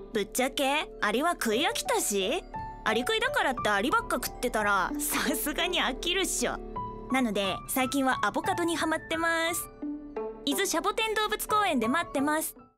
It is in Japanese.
ぶっちゃけアリは食い飽きたし、アリ食いだからってアリばっか食ってたらさすがに飽きるっしょ。なので最近はアボカドにハマってます。伊豆シャボテン動物公園で待ってます。